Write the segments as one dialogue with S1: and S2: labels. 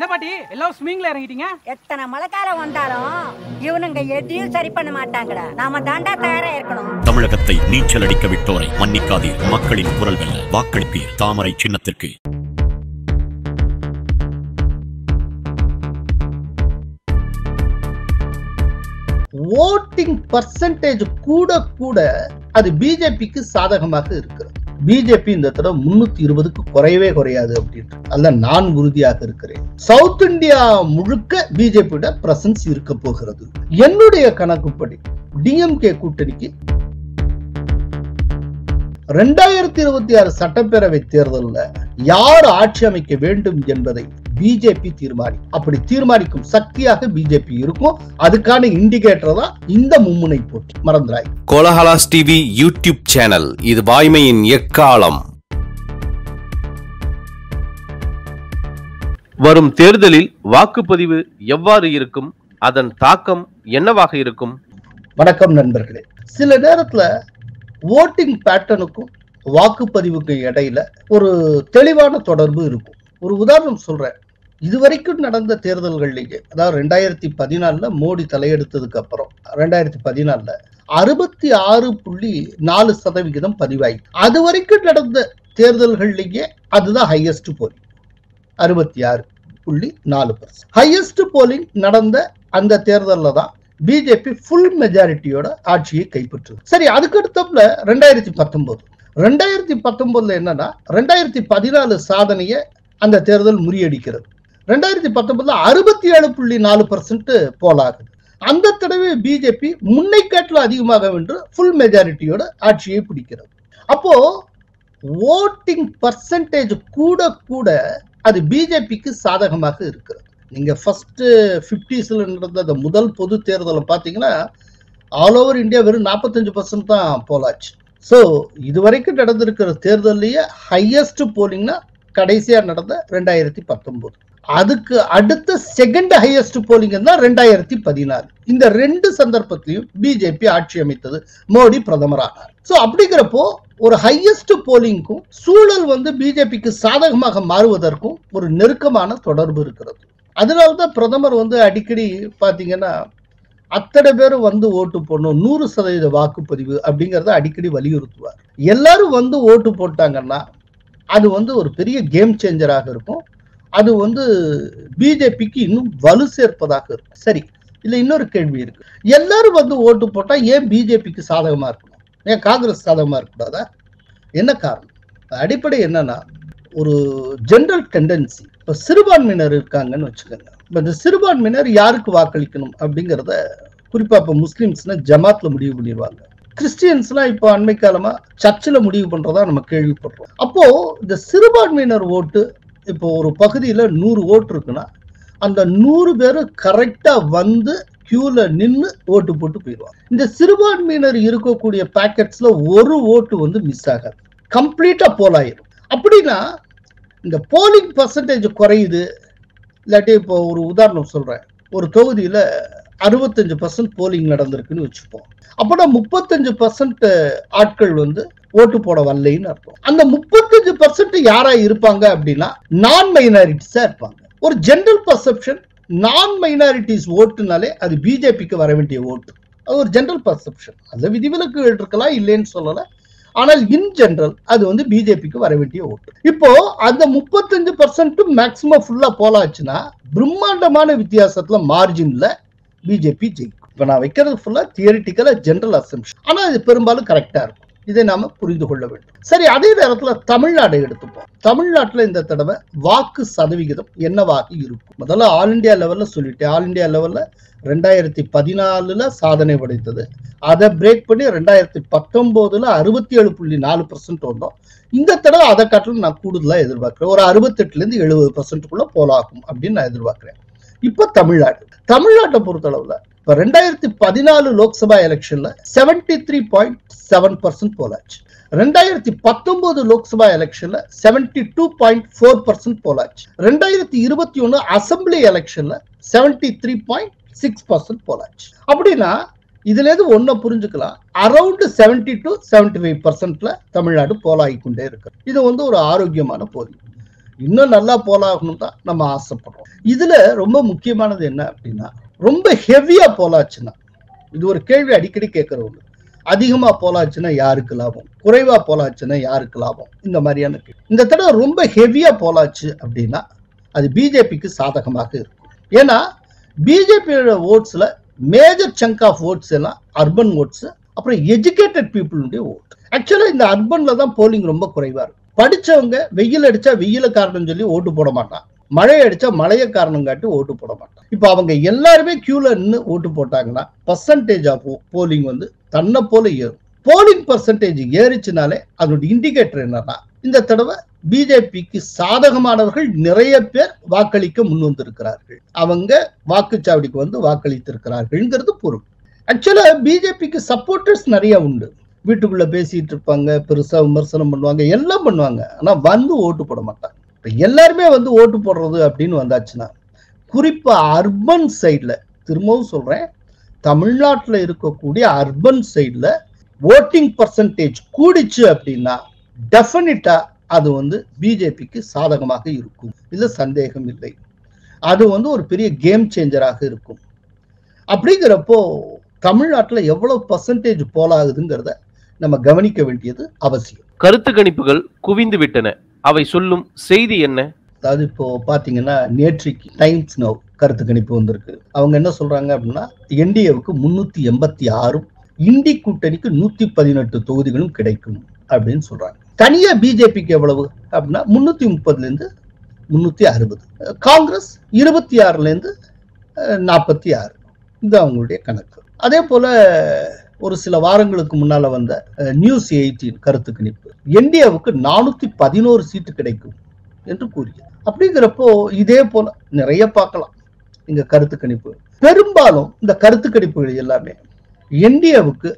S1: என்ன பாட்டி எல்லாம் ஸ்விமிங்ல இறங்கிட்டீங்க?
S2: எத்தனை மழைக்காலம் வந்தாலும் இவனுங்க எதையும் சரி பண்ண மாட்டாங்கடா. நாம தாண்டா தயாரா இருக்கணும்.
S3: தமிழகத்தை நீச்சல் அடிக்க விட்டோரை மன்னிக்காதீர். மக்களின் குரல் வெல்ல வாக்களிப்பீர் தாமரை சின்னத்திற்கு.
S4: ஓட்டிங் பர்சன்டேஜ் கூட கூட அது பிஜேபிக்கு சாதகமாக இருக்கிறது. பிஜேபி இந்த தடவை 320க்கு குறையவே குறையாது அப்படின்னு அல்ல, நான் உறுதியாக இருக்கிறேன். சவுத் இந்தியா முழுக்க பிஜேபியோட பிரசன்ஸ் இருக்க போகிறது. என்னுடைய கணக்குப்படி டிஎம்கே கூட்டணிக்கு 2026 சட்டப்பேரவை தேர்தலில் யார் ஆட்சி அமைக்க வேண்டும் என்பதை பிஜேபி அப்படி தீர்மானிக்கும் சக்தியாக பிஜேபி இருக்கும். அதுக்கான இண்டிகேட்டர் தான் இந்த மும்முனை போட்டி. மறந்துராய்.
S5: கோலஹலாஸ் டிவி யூடியூப் சேனல், இது வாய்மையின் எக்காலம். வரும் தேர்தலில் வாக்குப்பதிவு எவ்வாறு இருக்கும், அதன் தாக்கம் என்னவாக இருக்கும்?
S4: வணக்கம் நண்பர்களே. சில நேரத்துல ஓட்டிங் பேட்டர்னுக்கும் வாக்குப்பதிவுக்கும் இடையில ஒரு தெளிவான தொடர்பு இருக்கும். ஒரு உதாரணம் சொல்றேன். இதுவரைக்கும் நடந்த தேர்தல்கள்லேயே, அதாவது 2014 மோடி தலையெடுத்ததுக்கு அப்புறம் 2014 66.4% பதிவாகி, அது வரைக்கும் நடந்த தேர்தல்கள்லேயே அதுதான் ஹையஸ்ட் போலிங். 66.4%. ஹையஸ்ட் போலிங் நடந்த அந்த தேர்தலில் தான் பிஜேபி ஃபுல் மெஜாரிட்டியோட ஆட்சியை கைப்பற்றுது. சரி, அதுக்கு அடுத்தப்பல 2019 என்னன்னா 2014 சாதனையை அந்த தேர்தல் முறியடிக்கிறது. 2019 67.4% போலாகுது. அந்த தடவை பிஜேபி முன்னை காட்டில் அதிகமாக வென்று ஃபுல் மெஜாரிட்டியோட ஆட்சியை பிடிக்கிறது. அப்போ ஓட்டிங் பர்சன்டேஜ் கூட கூட அது பிஜேபிக்கு சாதகமாக இருக்கிறது. நீங்க ஃபர்ஸ்ட் 50s நடந்த அந்த முதல் பொது தேர்தலை பார்த்தீங்கன்னா ஆல் ஓவர் இந்தியா வெறும் 45% தான் போலாச்சு. ஸோ இதுவரைக்கும் நடந்திருக்கிற தேர்தலையே ஹையஸ்ட் போலிங்னா கடைசியா நடந்த 2019. அதுக்கு அடுத்த செகண்ட் ஹையஸ்ட் போலிங் தான் 2014. இந்த ரெண்டு சந்தர்ப்பத்திலையும் பிஜேபி ஆட்சி அமைத்தது, மோடி பிரதமரானார். ஸோ அப்படிங்கிறப்போ ஒரு ஹையஸ்ட் போலிங்க்கும் சூழல் பிஜேபிக்கு சாதகமாக மாறுவதற்கும் ஒரு நெருக்கமான தொடர்பு இருக்கிறது. அதனால்தான் பிரதமர் அடிக்கடி பாத்தீங்கன்னா அத்தனை பேரும் ஓட்டு போடணும், 100% வாக்குப்பதிவு அப்படிங்கறத அடிக்கடி வலியுறுத்துவார். எல்லாரும் ஓட்டு போட்டாங்கன்னா அது ஒரு பெரிய கேம் சேஞ்சராக இருக்கும். அது பிஜேபிக்கு இன்னும் வலு சேர்ப்பதாக இருக்கும். சரி, இல்ல இன்னொரு கேள்வி இருக்கு. எல்லாரும் ஓட்டு போட்டா ஏன் பிஜேபிக்கு சாதகமா இருக்கணும், ஏன் காங்கிரஸ் சாதகமா இருக்கக்கூடாதா? என்ன காரணம்? அடிப்படை என்னன்னா, ஒரு ஜெனரல் டெண்டன்சி. இப்ப சிறுபான்மையினர் இருக்காங்கன்னு வச்சுக்கோங்க. இந்த சிறுபான்மையினர் யாருக்கு வாக்களிக்கணும் அப்படிங்கிறத குறிப்பா இப்ப முஸ்லிம்ஸ்னா ஜமாத்ல முடிவு பண்ணிடுவாங்க. கிறிஸ்டியன்ஸ்லாம் இப்போ அண்மை காலமா சர்ச்சில் முடிவு பண்றதா நம்ம கேள்விப்படுறோம். அப்போ இந்த சிறுபான்மையினர் ஓட்டு, இப்போ ஒரு பகுதியில 100 ஓட்டு இருக்குன்னா அந்த 100 பேரும் கரெக்டா கியூல நின்று ஓட்டு போட்டு போயிடுவாங்க. இந்த சிறுபான்மையினர் இருக்கக்கூடிய பாக்கெட்ஸ்ல ஒரு ஓட்டு மிஸ் ஆகாது, கம்ப்ளீட்டா போலாயிரும். அப்படின்னா இந்த போலிங் பர்சன்டேஜ் குறையுது. இல்லாட்டி இப்போ ஒரு உதாரணம் சொல்றேன். ஒரு தொகுதியில 65% போலிங் நடந்திருக்குன்னு வச்சுப்போம். அப்போனா 35% ஆட்கள் ஓட்டு போட வரலைன்னு அர்த்தம். அந்த 35% யாரா இருப்பாங்க அப்படின்னா நான் மைனாரிட்டிஸா இருப்பாங்க. ஒரு ஜெனரல் பர்செப்ஷன், நான் மைனாரிட்டிஸ் ஓட்டுனாலே அது பிஜேபிக்கு வர வேண்டிய ஓட்டு. அது ஒரு ஜெனரல் பர்செப்ஷன். அது விதிவிலக்குகள் இருக்கலாம், இல்லைன்னு சொல்லல. ஆனால் இன் ஜெனரல் அது பிஜேபிக்கு வர வேண்டிய ஓட்டு. இப்போ அந்த 35% மேக்சிமம் ஃபுல்லா போலாச்சுன்னா பிரம்மாண்டமான வித்தியாசத்துல மார்ஜின்ல பிஜேபி ஜெயிக்கும். இப்ப நான் வைக்கிறது ஃபுல்லா தியரிட்டிக்கலா ஜெனரல் அசம்ஷன். ஆனா இது பெரும்பாலும் கரெக்டா இருக்கும். இதை நாம புரிந்து கொள்ள வேண்டும். சரி, அதே நேரத்துல தமிழ்நாடு எடுத்துப்போம். தமிழ்நாட்டுல இந்த தடவை வாக்கு சதவிகிதம் என்னவாக இருக்கும்? முதல்ல ஆல் இண்டியா லெவல்ல சொல்லிட்டேன். ஆல் இண்டியா லெவல்ல 2014 சாதனை படைத்தது. அதை பிரேக் பண்ணி 2019 67.4% வந்தோம். இந்த தடவை அதை காட்டிலும் நான் கூடுதலா எதிர்பார்க்கிறேன். ஒரு 68-70% போலாகும் அப்படின்னு நான் எதிர்பார்க்கிறேன். இப்ப தமிழ்நாட்டை பொறுத்தளவுல இப்ப 2014 லோக்சபா எலெக்ஷன்ல 73.7% போலாச்சு. 2019 லோக்சபா எலெக்ஷன்ல 72.4% போலாச்சு. 2021 அசம்பிளி எலெக்ஷன்ல 73.6% போலாச்சு. அப்படின்னா இதுல இருந்து ஒன்ன புரிஞ்சுக்கலாம், அரௌண்ட் 70 to 75% தமிழ்நாடு போலாகி கொண்டே இருக்கு. இது ஒரு ஆரோக்கியமான போலி. இன்னும் நல்லா போலாகணும் தான் நம்ம ஆசைப்படுறோம். இதுல ரொம்ப முக்கியமானது என்ன அப்படின்னா, ரொம்ப ஹெவியா போலாச்சுன்னா, இது ஒரு கேள்வி அடிக்கடி கேட்கறவங்க, அதிகமா போலாச்சுன்னா யாருக்கு லாபம், குறைவா போலாச்சுன்னா யாருக்கு லாபம், இந்த மாதிரியான கேள்வி. இந்த தடவை ரொம்ப ஹெவியா போலாச்சு அப்படின்னா அது பிஜேபிக்கு சாதகமாக இருக்கும். ஏன்னா பிஜேபியோட ஓட்ஸ்ல மேஜர் சங்க் ஆஃப் ஓட்ஸ் எல்லாம் அர்பன் ஓட்ஸ், அப்புறம் எஜுகேட்டட் பீப்புளுடைய ஓட். ஆக்சுவலா இந்த அர்பன்ல தான் போலிங் ரொம்ப குறைவா இருக்கும். படிச்சவங்க வெயில் அடிச்சா வெயில காரணம் சொல்லி ஓட்டு போட மாட்டான், மழை அடிச்சா மழைய காரணம் காட்டி ஓட்டு போட மாட்டான். இப்ப அவங்க எல்லாருமே கியூல நின்று ஓட்டு போட்டாங்கன்னா பர்சன்டேஜ் ஆஃப் போலிங் வந்து தன்னை போல ஏறும். போலிங் பர்சன்டேஜ் ஏறிச்சுனாலே அதோட இண்டிகேட்டர் என்னன்னா, இந்த தடவை பிஜேபிக்கு சாதகமானவர்கள் நிறைய பேர் வாக்களிக்க முன் வந்திருக்கிறார்கள், அவங்க வாக்குச்சாவடிக்கு வந்து வாக்களித்திருக்கிறார்கள் பொருள். ஆக்சுவலா பிஜேபிக்கு சப்போர்ட்டர்ஸ் நிறைய உண்டு. வீட்டுக்குள்ள பேசிட்டு இருப்பாங்க, பெருசா விமர்சனம் பண்ணுவாங்க, எல்லாம் பண்ணுவாங்க, ஆனா வந்து ஓட்டு போட மாட்டாங்க. எல்லாருமே வந்து ஓட்டு போடுறது அப்படின்னு வந்தாச்சுன்னா, குறிப்பா அர்பன் சைட்ல, திரும்பவும் சொல்றேன், தமிழ்நாட்டில் இருக்கக்கூடிய அர்பன் சைட்ல ஓட்டிங் பர்சன்டேஜ் கூடிச்சு அப்படின்னா டெஃபினட்டா அது வந்து பிஜேபிக்கு சாதகமாக இருக்கும், இதுல சந்தேகம் இல்லை. அது வந்து ஒரு பெரிய கேம் சேஞ்சராக இருக்கும். அப்படிங்கிறப்போ தமிழ்நாட்டில் எவ்வளவு பர்சன்டேஜ் போலாகுதுங்கிறத நம்ம கவனிக்க வேண்டியது அவசியம்.
S5: கருத்து கணிப்புகள் குவிந்து விட்டன, அவை சொல்லும் செய்தி என்ன?
S4: அதாவது இப்போ பாத்தீங்கன்னா, நேற்றைக்கு டைம்ஸ் நவ் கருத்து கணிப்பு வந்திருக்கு. அவங்க என்ன சொல்றாங்க அப்படின்னா, என்டிஏவுக்கு 386, இண்டி கூட்டணிக்கு 118 தொகுதிகளும் கிடைக்கும் அப்படின்னு சொல்றாங்க. தனியா பிஜேபிக்கு எவ்வளவு அப்படின்னா 330 இருந்து 360, காங்கிரஸ் 26 இருந்து 46, இது அவங்களுடைய கணக்கு. அதே போல ஒரு சில வாரங்களுக்கு முன்னால வந்த நியூஸ் 18 கருத்து கணிப்பு என்டிஏவுக்கு 411 சீட்டு கிடைக்கும் என்று கூறியது. அப்படிங்கிறப்போ இதே போல நிறைய பார்க்கலாம் இங்க கருத்து கணிப்பு. பெரும்பாலும் இந்த கருத்து கணிப்புகள் எல்லாமே என்டிஏவுக்கு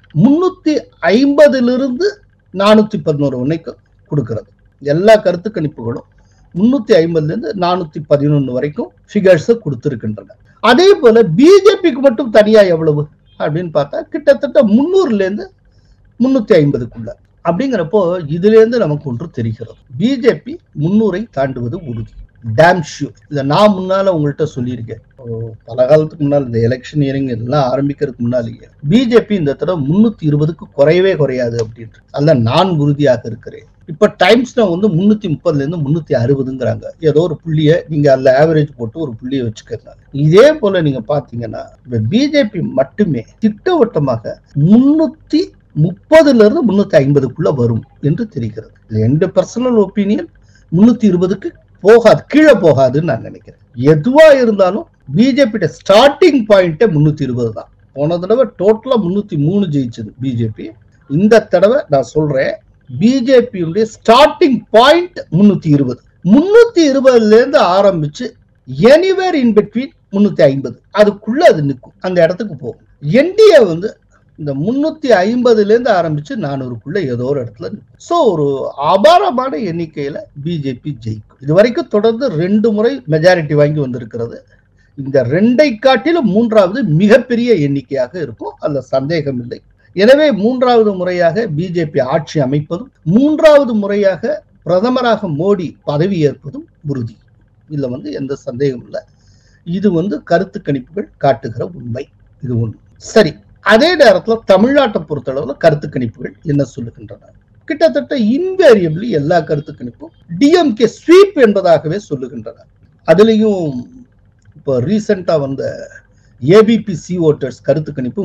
S4: 350 411 வரைக்கும் கொடுக்கிறது. எல்லா கருத்து கணிப்புகளும் 350 411 வரைக்கும் ஃபிகர்ஸ் கொடுத்திருக்கின்றன. அதே போல பிஜேபிக்கு மட்டும் தனியா எவ்வளவு அப்படின்னு பார்த்தா கிட்டத்தட்ட 300 350 அப்படிங்கிறப்போ இதுல இருந்து நமக்கு ஒன்று தெரிகிறது, பிஜேபி 300 தாண்டுவது உறுதி, டேம் ஷூர். இதை நான் முன்னால உங்கள்கிட்ட சொல்லியிருக்கேன், பல காலத்துக்கு முன்னால், இந்த எலெக்ஷன் இயரிங் எல்லாம் ஆரம்பிக்கிறதுக்கு முன்னாலேயே பிஜேபி இந்த தடவை 320 குறையவே குறையாது அப்படின்ட்டு அதில் நான் உறுதியாக இருக்கிறேன். இப்ப டைம்ஸ்ல வந்து 330 360, ஏதோ ஒரு புள்ளிய நீங்க அதுல ஆவரேஜ் போட்டு ஒரு புள்ளிய வச்சுக்கோங்க. இதே போல நீங்க பாத்தீங்கன்னா பிஜேபி மட்டுமே திட்டவட்டமாக 330 350 வரும் என்று தெரிகிறது. எந்த பர்சனல் ஒப்பீனியன் 320 போகாது, கீழே போகாதுன்னு நான் நினைக்கிறேன். எதுவா இருந்தாலும் பிஜேபி ஸ்டார்டிங் பாயிண்ட் 320 தான். போன தடவை டோட்டலா 303 ஜெயிச்சது பிஜேபி. இந்த தடவை நான் சொல்றேன், பிஜேபியுடைய ஸ்டார்டிங் பாயிண்ட் 320. 320 இருந்து ஆரம்பிச்சு எனிவேர் இன் பிட்வீன் 350 அதுக்குள்ள அது நிற்கும், அந்த இடத்துக்கு போகும். என்டிஏ வந்து இந்த 350 இருந்து ஆரம்பிச்சு 400 ஏதோ ஒரு இடத்துல நிற்கும். சோ ஒரு அபாரமான எண்ணிக்கையில பிஜேபி ஜெயிக்கும். இது வரைக்கும் தொடர்ந்து 2 முறை மெஜாரிட்டி வாங்கி வந்திருக்கிறது. இந்த 2ஐ காட்டிலும் 3வது மிகப்பெரிய எண்ணிக்கையாக இருக்கும், அதுல சந்தேகம் இல்லை. எனவே 3வது முறையாக பிஜேபி ஆட்சி அமைப்பதும் 3வது முறையாக பிரதமராக மோடி பதவி ஏற்பதும் உறுதி, இதுல வந்து எந்த சந்தேகம் இல்லை. இது வந்து கருத்து கணிப்புகள் காட்டுகிற உண்மை, இது ஒண்ணு. சரி, அதே நேரத்தில் தமிழ்நாட்டை பொறுத்தளவுல கருத்து கணிப்புகள் என்ன சொல்லுகின்றன? கிட்டத்தட்ட இன்வேரியபிளி எல்லா கருத்து கணிப்பும் டிஎம்கே ஸ்வீப் என்பதாகவே சொல்லுகின்றன. அதுலயும் இப்போ ரீசெண்டா வந்த ஏபிபி சி ஓட்டர்ஸ் கருத்து கணிப்பு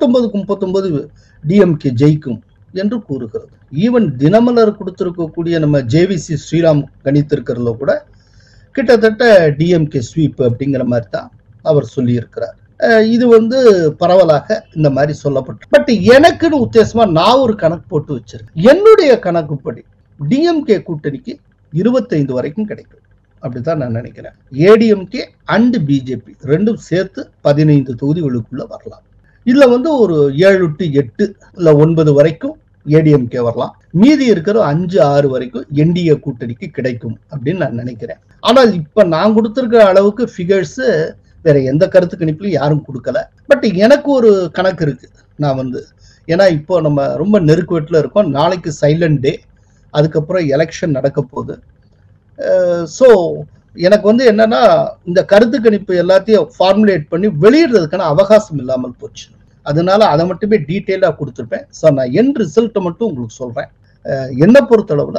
S4: 39 டிஎம்கே ஜெயிக்கும் என்று கூறுகிறது. ஈவன் தினமலர் கொடுத்திருக்கக்கூடிய நம்ம ஜேவிசி ஸ்ரீராம் கணித்திருக்கிறதுல கூட கிட்டத்தட்ட டிஎம்கே ஸ்வீப் அப்படிங்கிற மாதிரி தான் அவர் சொல்லி இருக்கிறார். இது வந்து பரவலாக இந்த மாதிரி சொல்லப்பட்டு, பட் எனக்குன்னு உத்தேசமா நான் ஒரு கணக்கு போட்டு வச்சிருக்கேன். என்னுடைய கணக்குப்படி டிஎம்கே கூட்டணிக்கு 25 வரைக்கும் கிடைக்கும் அப்படித்தான் நான் நினைக்கிறேன். ஏடிஎம்கே அண்ட் பிஜேபி ரெண்டும் சேர்த்து 15 தொகுதிகளுக்குள்ள வரலாம். இதுல வந்து ஒரு 7 to 8 இல்ல 9 வரைக்கும் ஏடிஎம்கே வரலாம். மீதி இருக்கிற 5, 6 வரைக்கும் என்டிஏ கூட்டணிக்கு கிடைக்கும் அப்படின்னு நான் நினைக்கிறேன். ஆனால் இப்ப நான் கொடுத்திருக்கிற அளவுக்கு ஃபிகர்ஸ் வேற எந்த கருத்து கணிப்புலையும் யாரும் கொடுக்கல. பட் எனக்கு ஒரு கணக்கு இருக்கு. நான் வந்து ஏன்னா இப்போ நம்ம ரொம்ப நெருக்கத்துல இருக்கோம், நாளைக்கு சைலண்ட் டே, அதுக்கப்புறம் எலெக்ஷன் நடக்க போகுது. ஸோ எனக்கு வந்து என்னன்னா இந்த கருத்து கணிப்பு எல்லாத்தையும் ஃபார்முலேட் பண்ணி வெளியிடுறதுக்கான அவகாசம் இல்லாமல் போச்சு. அதனால அதை மட்டுமே டீட்டெயிலா கொடுத்துருப்பேன். ஸோ நான் என் ரிசல்ட்டை மட்டும் உங்களுக்கு சொல்றேன். என்ன பொறுத்தளவுல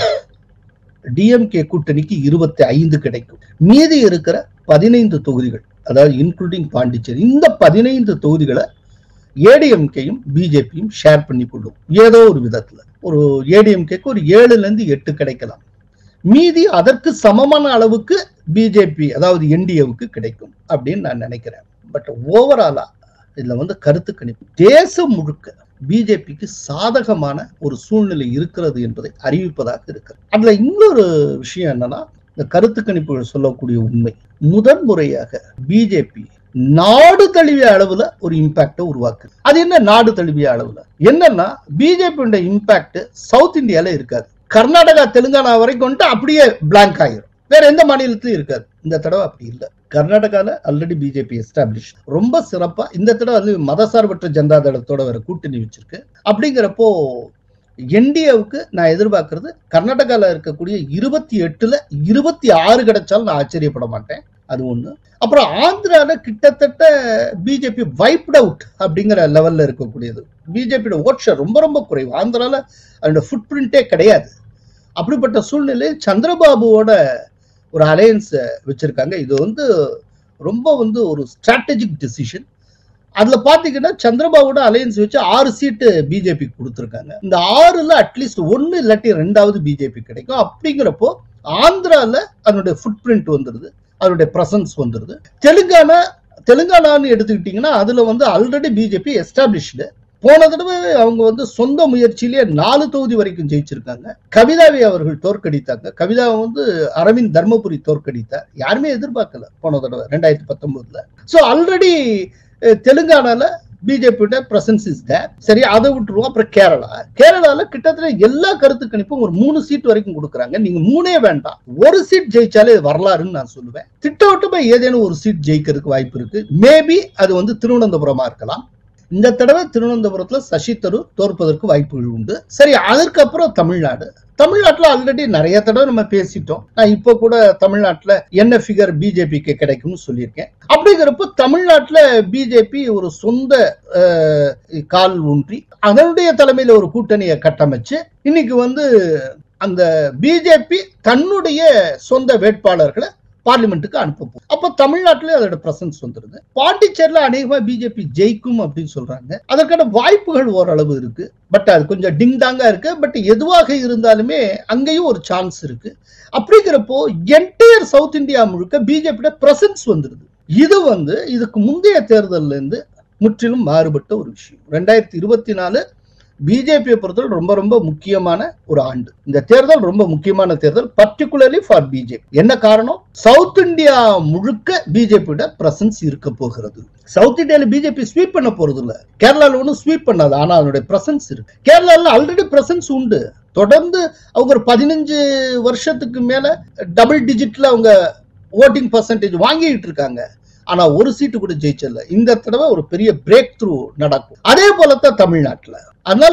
S4: டிஎம்கே கூட்டணிக்கு 25 கிடைக்கும். மீதி இருக்கிற 15 தொகுதிகள், அதாவது இன்க்ளூடிங் பாண்டிச்சேரி, இந்த 15 தொகுதிகளை ஏடிஎம்கேயும் பிஜேபியும் ஷேர் பண்ணி கொள்ளும். ஏதோ ஒரு விதத்துல ஒரு ஏடிஎம்கேக்கு ஒரு 7ல இருந்து 8 கிடைக்கலாம். மீதி அதற்கு சமமான அளவுக்கு பிஜேபி அதாவது என்டிஏவுக்கு கிடைக்கும் அப்படின்னு நான் நினைக்கிறேன். பட் ஓவராலா இதுல வந்து கருத்து கணிப்பு தேசம் முழுக்க பிஜேபிக்கு சாதகமான ஒரு சூழ்நிலை இருக்கிறது என்பதை அறிவிப்பதாக இருக்கிறது. அதுல இன்னொரு விஷயம் என்னன்னா, இந்த கருத்து கணிப்புகள் சொல்லக்கூடிய உண்மை, முதன் முறையாக பிஜேபி நாடு தழுவிய அளவுல ஒரு இம்பாக்ட உருவாக்குது. அது என்ன நாடு தழுவிய அளவுல என்னன்னா, பிஜேபியோட இம்பாக்ட் சவுத் இந்தியால இருக்காது. கர்நாடகா தெலுங்கானா வரைக்கும் அப்படியே பிளாங்க் ஆயிரும். வேற எந்த மாநிலத்திலும் இருக்காது. இந்த தடவை அப்படி இல்லை. கர்நாடகால ஆல்ரெடி பிஜேபி எஸ்டாப்ளிஷ் ரொம்ப சிறப்பா. இந்த தடவை அது மதசார்பற்ற ஜனதா தளத்தோட வேற கூட்டணி வச்சிருக்கு. அப்படிங்கிறப்போ என்டிஏவுக்கு நான் எதிர்பார்க்கறது கர்நாடகால இருக்கக்கூடிய 28ல 26 கிடைச்சாலும் நான் ஆச்சரியப்பட மாட்டேன். அது ஒண்ணு. அப்புறம் ஆந்திரால கிட்டத்தட்ட பிஜேபி வைப்ட் அவுட் அப்படிங்கிற லெவல்ல இருக்கக்கூடியது. பிஜேபியோட ஓட் ஷேர் ரொம்ப ரொம்ப குறைவு. ஆந்திரால அதோட ஃபுட் பிரிண்டே கிடையாது. அப்படிப்பட்ட சூழ்நிலையில் சந்திரபாபுவோட ஒரு அலையன்ஸ் வச்சிருக்காங்க. இது வந்து ரொம்ப வந்து ஒரு ஸ்ட்ராட்டஜிக் டிசிஷன். அதுல பாத்தீங்கன்னா சந்திரபாபுவோட அலையன்ஸ் வச்சு 6 சீட்டு பிஜேபி கொடுத்துருக்காங்க. இந்த 6ல அட்லீஸ்ட் 1 இல்லாட்டி 2வது பிஜேபி கிடைக்கும். அப்படிங்கிறப்போ ஆந்திரால அதனுடைய ஃபுட் பிரிண்ட் வந்துருது, அதனுடைய பிரசன்ஸ் வந்துருது. தெலுங்கானான்னு எடுத்துக்கிட்டீங்கன்னா அதுல வந்து ஆல்ரெடி பிஜேபி எஸ்டாப்ளிஷ்டு. போன தடவை அவங்க வந்து சொந்த முயற்சியிலேயே 4 தொகுதி வரைக்கும் ஜெயிச்சிருக்காங்க. கவிதாவை அவர்கள் தோற்கடித்தாங்க. கவிதாவை வந்து அரவிந்த் தர்மபுரி தோற்கடித்தார். யாருமே எதிர்பார்க்கல போன தடவை 2019. ஸோ ஆல்ரெடி தெலுங்கானால பிஜேபியோட பிரசன்ஸ் இஸ் தேர். சரி, அதை விட்டுருவோம். அப்புறம் கேரளால கிட்டத்தட்ட எல்லா கருத்து கணிப்பும் ஒரு 3 சீட் வரைக்கும் கொடுக்குறாங்க. நீங்க 3 வேண்டாம், 1 சீட் ஜெயிச்சாலே வரலாறுன்னு நான் சொல்லுவேன். திட்டவட்டமா ஏதேனும் ஒரு சீட் ஜெயிக்கிறதுக்கு வாய்ப்பு இருக்கு. மேபி அது வந்து திருவனந்தபுரமா இருக்கலாம். இந்த தடவை திருவனந்தபுரத்துல சசி தரூர் தோற்பதற்கு வாய்ப்புகள் உண்டு. சரி, அதற்கப்புறம் தமிழ்நாட்டுல ஆல்ரெடி நிறைய தடவை நம்ம பேசிட்டோம். நான் இப்ப கூட தமிழ்நாட்டுல என்ன ஃபிகர் பிஜேபிக்கு கிடைக்கும்னு சொல்லியிருக்கேன். அப்படிங்கிறப்ப தமிழ்நாட்டுல பிஜேபி ஒரு சொந்த கால் ஊன்றி அதனுடைய தலைமையில ஒரு கூட்டணியை கட்டமைச்சு இன்னைக்கு வந்து அந்த பிஜேபி தன்னுடைய சொந்த வேட்பாளர்களை பார்லிமெண்ட்டுக்கு அனுப்ப. அப்ப தமிழ்நாட்டிலே அதோட பிரசன்ஸ் வந்துருது. பாண்டிச்சேரியில அநேகமா பிஜேபி ஜெயிக்கும் அப்படின்னு சொல்றாங்க. அதற்கான வாய்ப்புகள் ஓரளவு இருக்கு. பட் அது கொஞ்சம் டிங் டாங்கா இருக்கு. பட் எதுவாக இருந்தாலுமே அங்கேயும் ஒரு சான்ஸ் இருக்கு. அப்படிங்கிறப்போ என்டையர் சவுத் இந்தியா முழுக்க பிஜேபியோட பிரசன்ஸ் வந்துருது. இது வந்து இதுக்கு முந்தைய தேர்தல்ல இருந்து முற்றிலும் மாறுபட்ட ஒரு விஷயம். 2024 பிஜேபியை பொறுத்தவரை ரொம்ப ரொம்ப முக்கியமான ஒரு ஆண்டு. இந்த தேர்தல் ரொம்ப முக்கியமான தேர்தல், பர்டிகுலர்லி ஃபார் பிஜேபி. என்ன காரணம்? சவுத் இந்தியா முழுக்க பிஜேபியோட பிரசன்ஸ் இருக்க போகிறது. சவுத் இந்தியால பிஜேபி ஸ்வீப் பண்ண போறது இல்ல. கேரளால ஒன்னும் ஸ்வீப் பண்ணாது. ஆனா அதனுடைய பிரசன்ஸ் இருக்கு. கேரளால ஆல்ரெடி பிரசன்ஸ் உண்டு. தொடர்ந்து அவங்க ஒரு 15 வருஷத்துக்கு மேல டபுள் டிஜிட்ல அவங்க ஓட்டிங் பர்சன்டேஜ் வாங்கிட்டு இருக்காங்க. ஆனா ஒரு சீட்டு கூட ஜெயிச்சல. இந்த தடவை ஒரு பெரிய பிரேக் த்ரூ நடக்கும். அதே போலத்தான் தமிழ்நாட்டுல. அதனால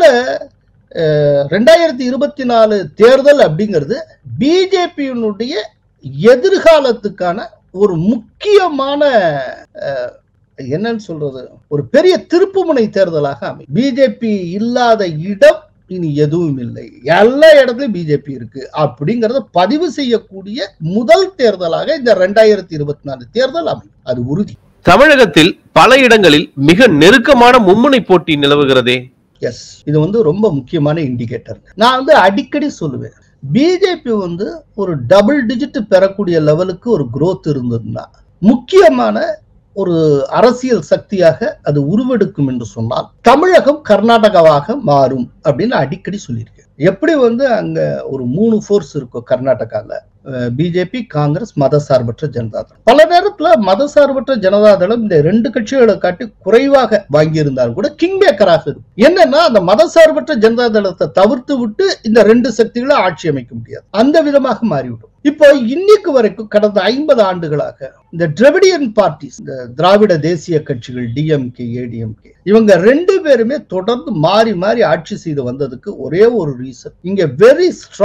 S4: 2024 தேர்தல் அப்படிங்கிறது பிஜேபியினுடைய எதிர்காலத்துக்கான ஒரு முக்கியமான என்னன்னு சொல்றது, ஒரு பெரிய திருப்புமுனை தேர்தலாக அமையும். பிஜேபி இல்லாத இடம் இனி எதுவும் இல்லை. எல்லா இடத்துலயும் பிஜேபி இருக்கு அப்படிங்கறத பதிவு செய்யக்கூடிய முதல் தேர்தலாக இந்த 2024 தேர்தல் அமையும். அது உறுதி.
S5: தமிழகத்தில் பல இடங்களில் மிக நெருக்கமான மும்முனை போட்டி நிலவுகிறதே.
S4: எஸ், இது வந்து ரொம்ப முக்கியமான இண்டிகேட்டர். நான் வந்து அடிக்கடி சொல்லுவேன், பிஜேபி வந்து ஒரு டபுள் டிஜிட் பெறக்கூடிய லெவலுக்கு ஒரு growth இருந்ததுன்னா முக்கியமான ஒரு அரசியல் சக்தியாக அது உருவெடுக்கும் என்று சொன்னால் தமிழகம் கர்நாடகாவாக மாறும் அப்படின்னு அடிக்கடி சொல்லியிருக்கேன். எப்படி வந்து அங்க ஒரு 3 ஃபோர்ஸ் இருக்கும் கர்நாடகால, பிஜேபி, காங்கிரஸ், மதசார்பற்ற ஜனதாதளம். பல நேரத்துல மதசார்பற்ற ஜனதாதளம் இந்த 2 கட்சிகளை காட்டி குறைவாக வாங்கி இருந்தாலும் கூட கிங் மேக்கராக இருக்கும். என்னன்னா அந்த மதசார்பற்ற ஜனதாதளத்தை தவிர்த்து விட்டு இந்த 2 சக்திகளை ஆட்சி அமைக்க முடியாது. அந்த விதமாக மாறிவிடும். இப்போ இன்னைக்கு வரைக்கும் கடந்த 50 ஆண்டுகளாக இந்த திராவிடியன் பார்ட்டிஸ், இந்த திராவிட தேசிய கட்சிகள் டிஎம்கே, ஏடிஎம்கே, இவங்க 2 பேருமே தொடர்ந்து மாறி மாறி ஆட்சி செய்து வந்ததுக்கு ஒரே ஒரு ரீசன், இங்க very strong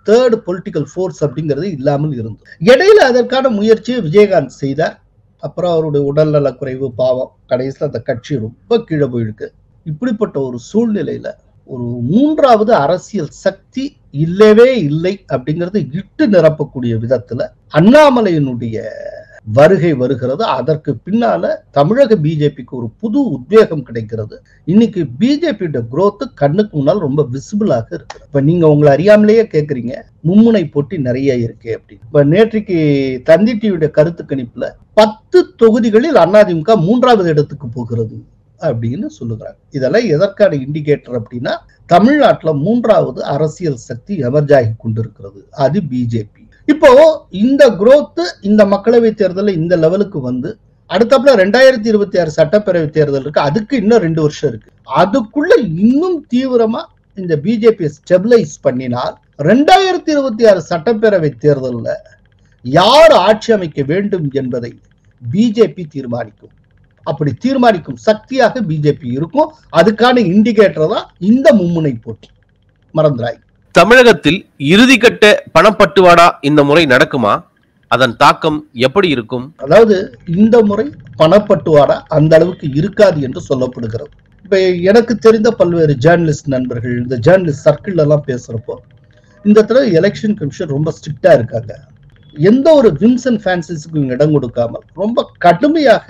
S4: third political force அப்படிங்கிறது இல்லாமல் இருந்தது. இடையில அதற்கான முயற்சியை விஜயகாந்த் செய்தார். அப்புறம் அவருடைய உடல்நல குறைவு, பாவம், கடைசியில் அந்த கட்சி ரொம்ப கீழே போயிருக்கு. இப்படிப்பட்ட ஒரு சூழ்நிலையில ஒரு மூன்றாவது அரசியல் சக்தி இல்லவே இல்லை அப்படிங்கிறது இட்டு நிரப்பக்கூடிய விதத்துல அண்ணாமலையினுடைய வருகை வருகிறது. அதற்கு பின்னால தமிழக பிஜேபிக்கு ஒரு புது உத்வேகம் கிடைக்கிறது. இன்னைக்கு பிஜேபியோட growth கண்ணுக்கு முன்னால் ரொம்ப விசிபிளாக இருக்கு. இப்ப நீங்க உங்களை அறியாமலேயே கேக்குறீங்க, மும்முனை போட்டி நிறைய இருக்கு அப்படின்னு. இப்ப நேற்றைக்கு தந்தி டிவியோட கருத்து கணிப்புல 10 தொகுதிகளில் அதிமுக 3வது இடத்துக்கு போகிறது அப்படின்னு சொல்லுகிறாங்க. இதெல்லாம் எதற்கான இண்டிகேட்டர் அப்படின்னா, தமிழ்நாட்டுல 3வது அரசியல் சக்தி எமர்ஜ் ஆகி கொண்டிருக்கிறது, அது பிஜேபி. இப்போ இந்த growth இந்த மக்களவை தேர்தலில் இந்த லெவலுக்கு வந்து அடுத்தப்பல 2026 சட்டப்பேரவை தேர்தல் இருக்கு. அதுக்கு இன்னும் 2 வருஷம் இருக்கு. அதுக்குள்ள இன்னும் தீவிரமா இந்த பிஜேபி ஸ்டெபிலைஸ் பண்ணினால் 2026 சட்டப்பேரவை தேர்தலில் யார் ஆட்சி அமைக்க வேண்டும் என்பதை பிஜேபி தீர்மானிக்கும். அப்படி தீர்மானிக்கும் சக்தியாக பிஜேபி இருக்கும். அதுக்கான இண்டிகேட்டர் தான் இந்த மும்முனை போட்டி. மறந்துராய்.
S5: தமிழகத்தில் இறுதிக்கட்ட பணப்பட்டுவாடா இந்த முறை நடக்குமா? அதன் தாக்கம் எப்படி இருக்கும்?
S4: அதாவது இந்த முறை பணப்பட்டுவாடா அந்த அளவுக்கு இருக்காது என்று சொல்லப்படுகிறது. இப்ப எனக்கு தெரிந்த பல்வேறு ஜேர்னலிஸ்ட் நண்பர்கள் இந்த ஜேர்னலிஸ்ட் சர்க்கிள் எல்லாம் பேசுறப்போ, இந்த தடவை எலெக்ஷன் கமிஷன் ரொம்ப ஸ்ட்ரிக்டா இருக்காங்க. எந்த ஒரு விம்ஸ் அண்ட் ஃபேன்சிஸ்க்கும் இடம் கொடுக்காமல் ரொம்ப கடுமையாக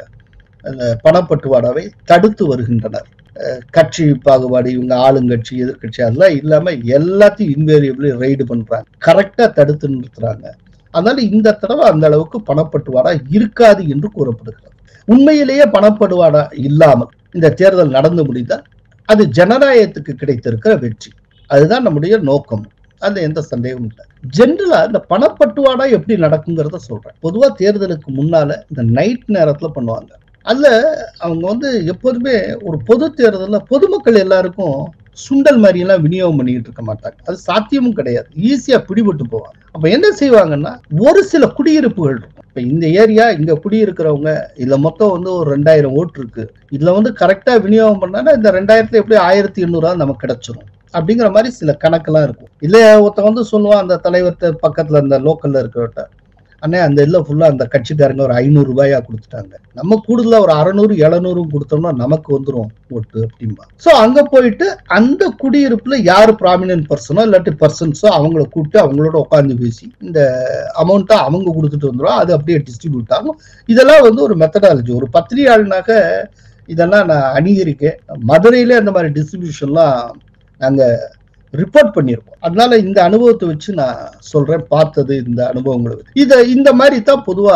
S4: பணப்பட்டுவாடாவை தடுத்து வருகின்றனர். கட்சி பாகுபாடு, இவங்க ஆளுங்கட்சி எதிர்கட்சி அதெல்லாம் இல்லாம எல்லாத்தையும் இன்வேரியபிளி ரைடு பண்றாங்க, கரெக்டா தடுத்து நிறுத்துறாங்க. அதனால இந்த தடவை அந்த அளவுக்கு பணப்பட்டுவாடா இருக்காது என்று கூறப்படுகிறது. உண்மையிலேயே பணப்பட்டுவாடா இல்லாமல் இந்த தேர்தல் நடந்து முடிந்தால் அது ஜனநாயகத்துக்கு கிடைத்திருக்கிற வெற்றி. அதுதான் நம்முடைய நோக்கம். அதுல எந்த சந்தேகமும் இல்லை. ஜென்ரலா இந்த பணப்பட்டுவாடா எப்படி நடக்குங்கிறத சொல்றேன். பொதுவா தேர்தலுக்கு முன்னால இந்த நைட் நேரத்துல பண்ணுவாங்க. அதுல அவங்க வந்து எப்போதுமே ஒரு பொது தேர்தலில் பொதுமக்கள் எல்லாருக்கும் சுண்டல் மாதிரி எல்லாம் விநியோகம் பண்ணிட்டு இருக்க மாட்டாங்க. அது சாத்தியமும் கிடையாது. ஈஸியா பிடிபட்டு போவாங்க. அப்ப என்ன செய்வாங்கன்னா, ஒரு சில குடியிருப்புகள் இருக்கும். இப்ப இந்த ஏரியா இங்க குடியிருக்கிறவங்க இதுல மொத்தம் வந்து ஒரு 2000 ஓட்டு இருக்கு. இதுல வந்து கரெக்டா விநியோகம் பண்ணா இந்த 2000 எப்படி 1800 நமக்கு கிடைச்சிரும் அப்படிங்கிற மாதிரி சில கணக்கெல்லாம் இருக்கும். இல்ல ஒருத்த வந்து சொல்லுவான், அந்த தலைவர்கிட்ட பக்கத்துல இந்த லோக்கல்ல இருக்கிறவட்ட, அண்ணே அந்த இல்ல ஃபுல்லா அந்த கட்சிக்காரங்க ஒரு 500 ரூபாயா கொடுத்துட்டாங்க, நம்ம கூடுதலா ஒரு 600 700 கொடுத்தோம்னா நமக்கு வந்துடும் ஓட்டு அப்படின்பா. சோ அங்க போயிட்டு அந்த குடியிருப்புல யாரு ப்ராமினன்ட் பர்சனோ இல்லாட்டி பர்சன்ஸோ அவங்கள கூப்பிட்டு அவங்களோட உட்காந்து பேசி இந்த அமௌண்ட்டை அவங்க கொடுத்துட்டு வந்துடும். அது அப்படியே டிஸ்ட்ரிபியூட் ஆகும். இதெல்லாம் வந்து ஒரு மெத்தடாலஜி. ஒரு பத்திரிகையாளனாக இதெல்லாம் நான் அங்கீகரிக்கேன். மதுரையிலே அந்த மாதிரி டிஸ்ட்ரிபியூஷன்லாம் நாங்க ரிப்போர்ட் பண்ணியிருக்கோம். அதனால இந்த அனுபவத்தை வச்சு நான் சொல்றேன், பார்த்தது இந்த அனுபவங்களை இந்த மாதிரி தான் பொதுவா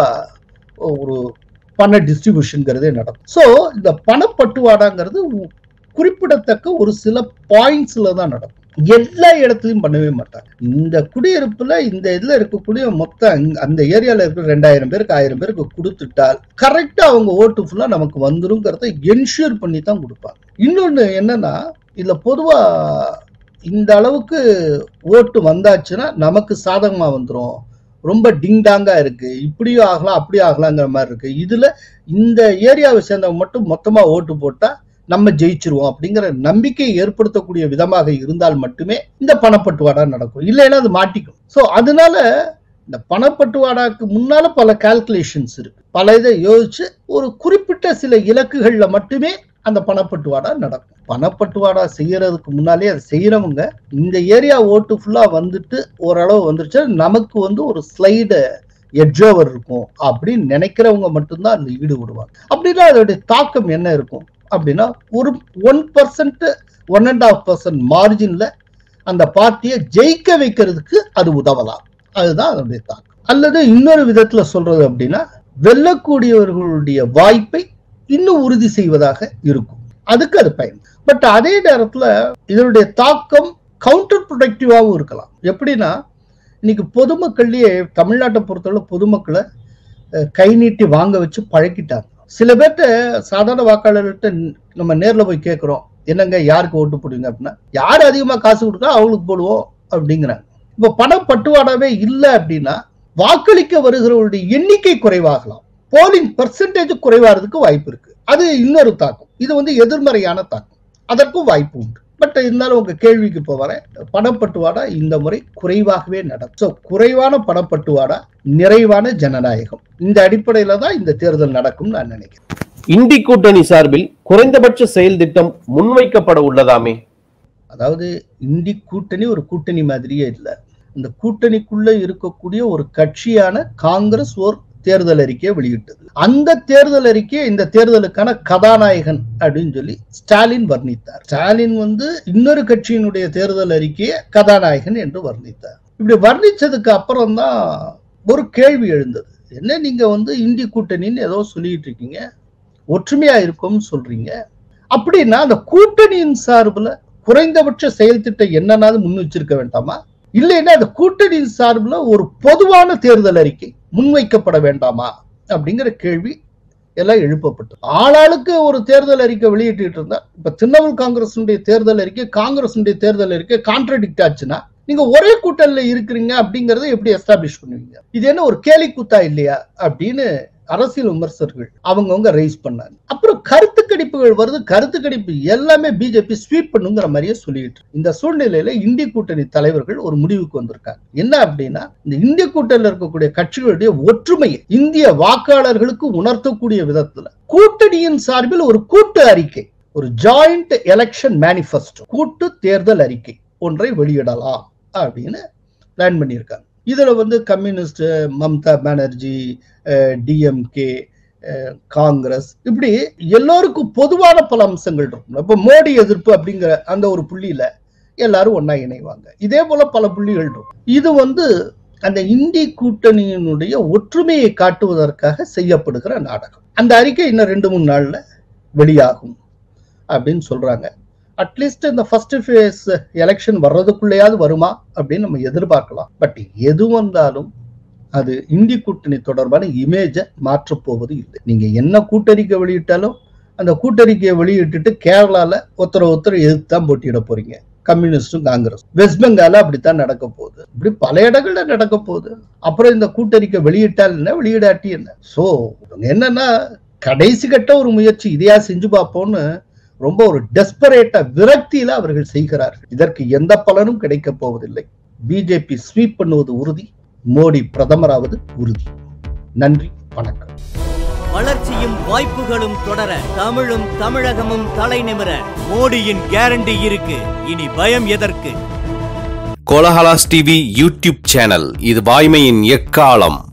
S4: ஒரு பண டிஸ்ட்ரிபியூஷன்ங்கிறதே நடக்கும். ஸோ இந்த பணப்பட்டுவாடாங்கிறது குறிப்பிடத்தக்க ஒரு சில பாயிண்ட்ஸ்ல தான் நடக்கும். எல்லா இடத்துலையும் பண்ணவே மாட்டாங்க. இந்த குடியிருப்புல இந்த இதுல இருக்கக்கூடிய மொத்தம் அந்த ஏரியால இருக்கிற 2000 பேருக்கு 1000 பேருக்கு கொடுத்துட்டால் கரெக்டா அவங்க ஓட்டு ஃபுல்லா நமக்கு வந்துருங்கிறத என்ஷூர் பண்ணி தான் கொடுப்பாங்க. இன்னொன்னு என்னன்னா, இதுல பொதுவா இந்த அளவுக்கு ஓட்டு வந்தாச்சுன்னா நமக்கு சாதகமா வந்துடும், ரொம்ப டிங்டாங்கா இருக்கு, இப்படியும் ஆகலாம் அப்படியும் ஆகலாங்கிற மாதிரி இருக்கு, இதுல இந்த ஏரியாவை சேர்ந்தவங்க மட்டும் மொத்தமா ஓட்டு போட்டா நம்ம ஜெயிச்சிருவோம் அப்படிங்கிற நம்பிக்கை ஏற்படுத்தக்கூடிய விதமாக இருந்தால் மட்டுமே இந்த பணப்பட்டுவாடா நடக்கும். இல்லைன்னா அது மாட்டிக்கும். ஸோ அதனால இந்த பணப்பட்டுவாடாக்கு முன்னால பல கால்குலேஷன்ஸ் இருக்கு. பல இதை யோசிச்சு ஒரு குறிப்பிட்ட சில இலக்குகள்ல மட்டுமே அந்த பணப்பட்டுவாடா நடக்கும். பணப்பட்டுவாடா செய்யறதுக்கு முன்னாலே அதை செய்யறவங்க இந்த ஏரியா ஓட்டு ஃபுல்லா வந்துட்டு ஓரளவு வந்துருச்சு, நமக்கு வந்து ஒரு ஸ்லைடு எட்ஜோவர் இருக்கும் அப்படின்னு நினைக்கிறவங்க மட்டும்தான் அதுல ஈடுபடுவாங்க. அப்படின்னா அதோடைய தாக்கம் என்ன இருக்கும் அப்படின்னா, ஒரு 1% 1.5% மார்ஜின்ல அந்த பார்ட்டியை ஜெயிக்க வைக்கிறதுக்கு அது உதவலாம். அதுதான் அதனுடைய தாக்கம். அல்லது இன்னொரு விதத்துல சொல்றது அப்படின்னா, வெல்லக்கூடியவர்களுடைய வாய்ப்பை இன்னும் உறுதி செய்வதாக இருக்கும். அதுக்கு அது பயன். பட் அதே நேரத்துல இதனுடைய தாக்கம் கவுண்டர் ப்ரொடக்டிவாகவும் இருக்கலாம். எப்படின்னா, இன்னைக்கு பொதுமக்கள்லயே தமிழ்நாட்டை பொறுத்தவரை பொதுமக்களை கை நீட்டி வாங்க வச்சு பழக்கிட்டாங்க. சில பேர்ட்ட சாதாரண வாக்காளர்கிட்ட நம்ம நேர்ல போய் கேட்கிறோம், என்னங்க யாருக்கு ஓட்டு போடுவீங்க அப்படின்னா, யார் அதிகமா காசு கொடுத்தா அவங்களுக்கு போடுவோம் அப்படிங்கிறாங்க. இப்ப பணப்பட்டுவாடாவே இல்லை அப்படின்னா வாக்களிக்க வருகிறவருடைய எண்ணிக்கை குறைவாகலாம், போலிங் பெர்சன்டேஜ் குறைவாகிறதுக்கு வாய்ப்பு இருக்கு. அது இன்னொரு தாக்கம். இது வந்து எதிர்மறையான தாக்கம், அதற்கும் வாய்ப்பு உண்டு. பட் இருந்தாலும் உங்க கேள்விக்கு போறேன். பணப்பட்டுவாடா இந்த முறை குறைவாகவே நடக்கும். குறைவான பணப்பட்டுவாடா, நிறைவான ஜனநாயகம், இந்த அடிப்படையில தான் இந்த தேர்தல் நடக்கும் நான் நினைக்கிறேன்.
S5: இந்தி கூட்டணி சார்பில் குறைந்தபட்ச செயல் திட்டம் முன்வைக்கப்பட உள்ளதாமே?
S4: அதாவது இந்தி கூட்டணி ஒரு கூட்டணி மாதிரியே இல்லை. இந்த கூட்டணிக்குள்ள இருக்கக்கூடிய ஒரு கட்சியான காங்கிரஸ் ஒரு தேர்தல் அறிக்கையை வெளியிட்டது. அந்த தேர்தல் அறிக்கையை இந்த தேர்தலுக்கான கதாநாயகன் அப்படின்னு சொல்லி ஸ்டாலின் வர்ணித்தார். ஸ்டாலின் இன்னொரு கட்சியினுடைய தேர்தல் அறிக்கையை கதாநாயகன் என்று வர்ணித்தார். இப்படி வர்ணிச்சதுக்கு அப்புறம் தான் ஒரு கேள்வி எழுந்தது. என்ன நீங்க இந்தி கூட்டணின்னு ஏதோ சொல்லிட்டு இருக்கீங்க, ஒற்றுமையா இருக்கும்னு சொல்றீங்க, அப்படின்னா அந்த கூட்டணியின் சார்புல குறைந்தபட்ச செயல் திட்டம் என்னன்னாவது முன் வச்சிருக்க வேண்டாமா? இல்லைன்னா அந்த கூட்டணியின் சார்புல ஒரு பொதுவான தேர்தல் அறிக்கை முன்வைக்கப்பட வேண்டாமா அப்படிங்கிற கேள்வி எல்லாம் எழுப்பப்பட்டது. ஆளாளுக்கு ஒரு தேர்தல் அறிக்கை வெளியிட்டு இருந்தா, இப்ப திரிணாமுல் காங்கிரசுடைய தேர்தல் அறிக்கை காங்கிரசுடைய தேர்தல் அறிக்கை கான்ட்ராடிக்ட் ஆச்சுன்னா நீங்க ஒரே கூட்டணியில இருக்கிறீங்க அப்படிங்கறத எப்படி எஸ்டாப்ளிஷ் பண்ணுவீங்க? இது என்ன ஒரு கேலி கூத்தா இல்லையா அப்படின்னு அரசியல் விமர்சகர்கள் அவங்கவுங்க ரைஸ் பண்ணாங்க. அப்புறம் கருத்து கணிப்புகள் வருது. கருத்து கணிப்பு எல்லாமே பிஜேபி ஸ்வீப் பண்ணுங்கிற மாதிரியே சொல்லிட்டு இந்த சூழ்நிலையில இந்திய கூட்டணி தலைவர்கள் ஒரு முடிவுக்கு வந்திருக்காங்க. என்ன அப்படின்னா, இந்த இந்திய கூட்டணியில் இருக்கக்கூடிய கட்சிகளுடைய ஒற்றுமையை இந்திய வாக்காளர்களுக்கு உணர்த்தக்கூடிய விதத்துல கூட்டணியின் சார்பில் ஒரு கூட்டு அறிக்கை, ஒரு ஜாயிண்ட் எலெக்ஷன் மேனிஃபெஸ்டோ, கூட்டு தேர்தல் அறிக்கை ஒன்றை வெளியிடலாம் அப்படின்னு பிளான் பண்ணியிருக்காங்க. இதுல கம்யூனிஸ்ட், மம்தா பானர்ஜி, டிஎம்கே, காங்கிரஸ், இப்படி எல்லோருக்கும் பொதுவான பல அம்சங்கள் இருக்கும். இப்ப மோடி எதிர்ப்பு அப்படிங்கிற அந்த ஒரு புள்ளியில எல்லாரும் ஒன்னா இணைவாங்க. இதே போல பல புள்ளிகள் இருக்கும். இது அந்த இந்திய கூட்டணியினுடைய ஒற்றுமையை காட்டுவதற்காக செய்யப்படுகிற நாடகம். அந்த அறிக்கை இன்னும் 2-3 நாள்ல வெளியாகும் அப்படின்னு சொல்றாங்க. அட்லீஸ்ட் இந்த ஃபர்ஸ்ட் ஃபேஸ் எலெக்ஷன் வர்றதுக்குள்ளேயாவது வருமா அப்படின்னு நம்ம எதிர்பார்க்கலாம். பட் எது வந்தாலும் அது இந்திய கூட்டணி தொடர்பான இமேஜை மாற்றப் போவது இல்லை. நீங்க என்ன கூட்டறிக்கை வெளியிட்டாலும் அந்த கூட்டறிக்கையை வெளியிட்டுட்டு கேரளால ஒருத்தர் எதிர்த்துதான் போட்டியிட போறீங்க, கம்யூனிஸ்டும் காங்கிரஸ். வெஸ்ட் பெங்கால அப்படித்தான் நடக்க போகுது. இப்படி பல இடங்கள்ல நடக்க போகுது. அப்புறம் இந்த கூட்டறிக்கை வெளியிட்டால் என்ன, வெளியிடாட்டி என்ன? சோ என்னன்னா, கடைசி கட்ட ஒரு முயற்சி இதையா செஞ்சு பார்ப்போம்னு ரொம்ப ஒரு டெஸ்பரேட்டா விரக்தியில அவர்கள் செய்கிறார்கள். இதற்கு எந்த பலனும் கிடைக்க போவதில்லை. பிஜேபி ஸ்வீப் பண்ணுவது உறுதி, மோடி பிரதமராவது உறுதி. நன்றி, வணக்கம்.
S6: வளர்ச்சியும் வாய்ப்புகளும் தொடர, தமிழும் தமிழகமும் தலை நிமிர மோடியின் கேரண்டி இருக்கு. இனி பயம் எதற்கு?
S5: கோலஹலாஸ் டிவி யூடியூப் சேனல், இது வாய்மையின் எக்காலம்.